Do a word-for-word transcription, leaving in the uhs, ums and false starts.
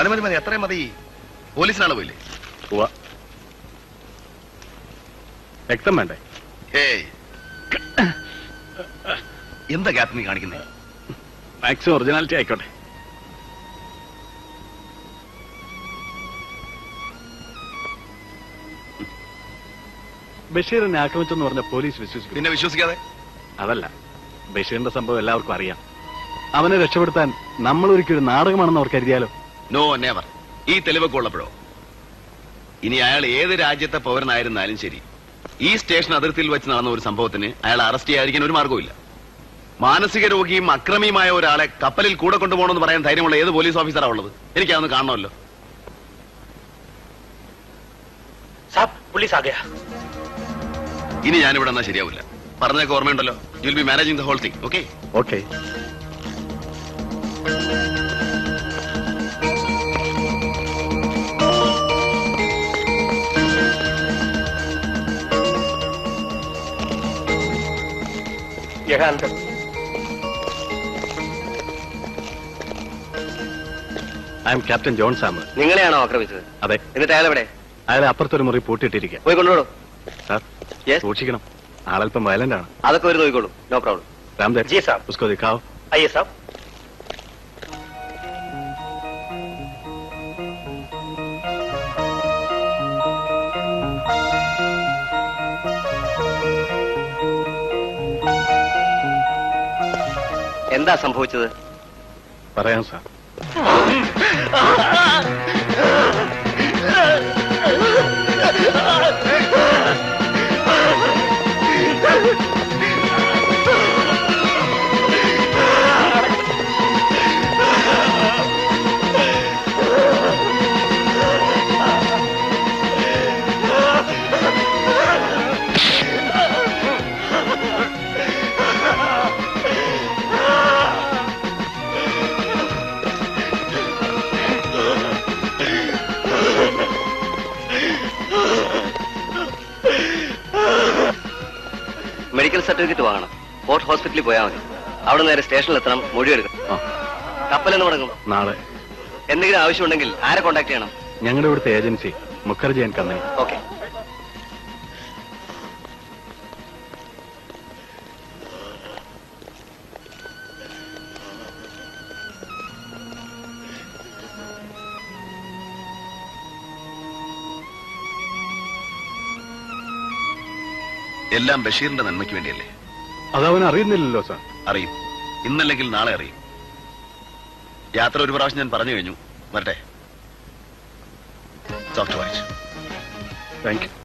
മതി മതി എത്രയും മതി. പോലീസിനാണ് പോയില്ലേ? രക്തം വേണ്ടേ? ഏയ് എന്താ ഗ്യാപ്പ് നീ കാണിക്കുന്നത്? മാക്സിമം ഒറിജിനാലിറ്റി ആയിക്കോട്ടെ. ബഷീറിനെ ആക്രമിച്ചെന്ന് പറഞ്ഞ പോലീസ് വിശ്വസിക്കും. പിന്നെ വിശ്വസിക്കാതെ? അതല്ല, ബഷീറിന്റെ സംഭവം എല്ലാവർക്കും അറിയാം. അവനെ രക്ഷപ്പെടുത്താൻ നമ്മൾ ഒരിക്കലും നാടകമാണെന്ന് അവർ കരുതിയാലോ? No never. ഈ തെളിവൊക്കെ ഉള്ളപ്പോഴോ? ഇനി അയാൾ ഏത് രാജ്യത്തെ പൗരനായിരുന്നാലും ശരി, ഈ സ്റ്റേഷൻ അതിർത്തിയിൽ വെച്ച് നടന്ന ഒരു സംഭവത്തിന് അയാൾ അറസ്റ്റ് ചെയ്യാതിരിക്കാൻ ഒരു മാർഗവുമില്ല. മാനസിക രോഗിയും അക്രമിയുമായ ഒരാളെ കപ്പലിൽ കൂടെ കൊണ്ടുപോകണമെന്ന് പറയാൻ ധൈര്യമുള്ള ഏത് പോലീസ് ഓഫീസറാണ് ഉള്ളത്? എനിക്കതൊന്ന് കാണണമല്ലോ. ഇനി ഞാനിവിടെ എന്നാ ശരിയാവില്ല. പറഞ്ഞതൊക്കെ ഓർമ്മയുണ്ടല്ലോ. You will be managing the whole thing. Okay okay. I am captain John Samar. നിങ്ങളെയാണോ ആക്രമിച്ചത്? അതെ. എന്നിട്ട് അയാൾ എവിടെ? അയാളെ അപ്പുറത്തൊരു മുറി പൂട്ടിയിട്ടിരിക്കുക. പോയി കൊണ്ടുപോടോ. സാർ സൂക്ഷിക്കണം, ആളല്പം വയലന്റ് ആണ്. അതൊക്കെ ഒരു നോക്കിക്കോളൂ. No problem. रामदेव जी साहब, उसको दिखाओ. आइए साहब. എന്താ സംഭവിച്ചത്? പറയാം സാർ. മെഡിക്കൽ സർട്ടിഫിക്കറ്റ് വാങ്ങണം. പോർട്ട് ഹോസ്പിറ്റലിൽ പോയാൽ മതി. അവിടെ നേരെ സ്റ്റേഷനിൽ എത്തണം. മൊഴിയെടുക്കണം. കപ്പലെന്ന് തുടങ്ങും നാളെ. എന്തെങ്കിലും ആവശ്യമുണ്ടെങ്കിൽ ആരെ കോൺടാക്ട് ചെയ്യണം? ഞങ്ങളുടെ ഇവിടുത്തെ agency Mukherjee and company. Okay. എല്ലാം ബഷീറിന്റെ നന്മയ്ക്ക് വേണ്ടിയല്ലേ? അതവൻ അറിയുന്നില്ലല്ലോ സാർ. അറിയും. ഇന്നല്ലെങ്കിൽ നാളെ അറിയും. യാത്ര ഒരു പ്രാവശ്യം ഞാൻ പറഞ്ഞു കഴിഞ്ഞു. വരട്ടെ. Soft watch. Thank U.